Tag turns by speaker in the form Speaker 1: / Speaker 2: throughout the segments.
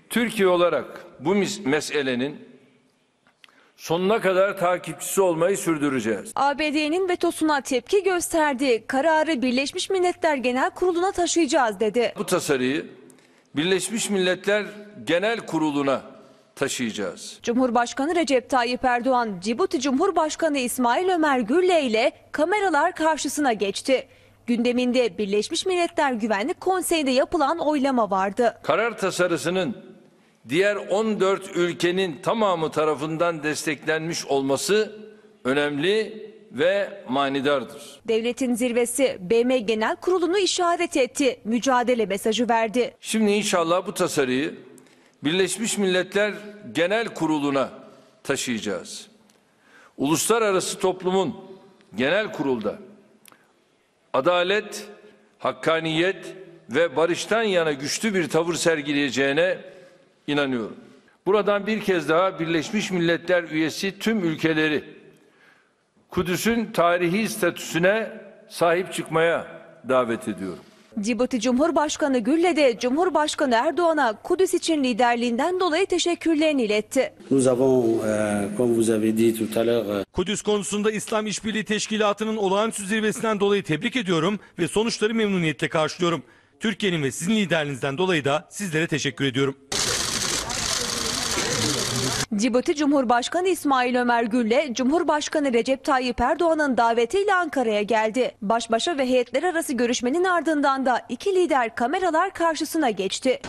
Speaker 1: Türkiye olarak bu meselenin sonuna kadar takipçisi olmayı sürdüreceğiz.
Speaker 2: ABD'nin vetosuna tepki gösterdi. Kararı Birleşmiş Milletler Genel Kurulu'na taşıyacağız dedi.
Speaker 1: Bu tasarıyı Birleşmiş Milletler Genel Kurulu'na taşıyacağız.
Speaker 2: Cumhurbaşkanı Recep Tayyip Erdoğan, Cibuti Cumhurbaşkanı İsmail Ömer Gülle ile kameralar karşısına geçti. Gündeminde Birleşmiş Milletler Güvenlik Konseyi'nde yapılan oylama vardı.
Speaker 1: Karar tasarısının diğer 14 ülkenin tamamı tarafından desteklenmiş olması önemli ve manidardır.
Speaker 2: Devletin zirvesi BM Genel Kurulu'nu işaret etti, mücadele mesajı verdi.
Speaker 1: Şimdi inşallah bu tasarıyı Birleşmiş Milletler Genel Kurulu'na taşıyacağız. Uluslararası toplumun genel kurulda adalet, hakkaniyet ve barıştan yana güçlü bir tavır sergileyeceğine inanıyorum. Buradan bir kez daha Birleşmiş Milletler üyesi tüm ülkeleri Kudüs'ün tarihi statüsüne sahip çıkmaya davet ediyorum.
Speaker 2: Cibuti Cumhurbaşkanı Gülle de Cumhurbaşkanı Erdoğan'a Kudüs için liderliğinden dolayı teşekkürlerini iletti.
Speaker 3: Kudüs konusunda İslam İşbirliği Teşkilatı'nın olağanüstü zirvesinden dolayı tebrik ediyorum ve sonuçları memnuniyetle karşılıyorum. Türkiye'nin ve sizin liderliğinizden dolayı da sizlere teşekkür ediyorum.
Speaker 2: Cibuti Cumhurbaşkanı İsmail Ömer Gülle, Cumhurbaşkanı Recep Tayyip Erdoğan'ın davetiyle Ankara'ya geldi. Baş başa ve heyetler arası görüşmenin ardından da iki lider kameralar karşısına geçti.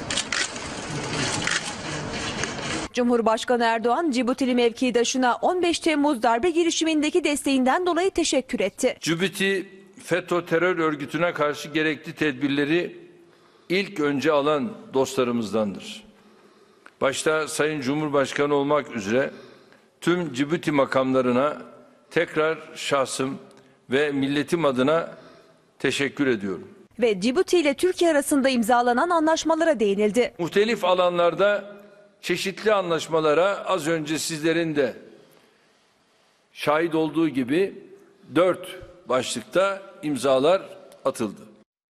Speaker 2: Cumhurbaşkanı Erdoğan, Cibutili mevkidaşına 15 Temmuz darbe girişimindeki desteğinden dolayı teşekkür etti.
Speaker 1: Cibuti, FETÖ terör örgütüne karşı gerekli tedbirleri ilk önce alan dostlarımızdandır. Başta Sayın Cumhurbaşkanı olmak üzere tüm Cibuti makamlarına tekrar şahsım ve milletim adına teşekkür ediyorum.
Speaker 2: Ve Cibuti ile Türkiye arasında imzalanan anlaşmalara değinildi.
Speaker 1: Muhtelif alanlarda çeşitli anlaşmalara az önce sizlerin de şahit olduğu gibi 4 başlıkta imzalar atıldı.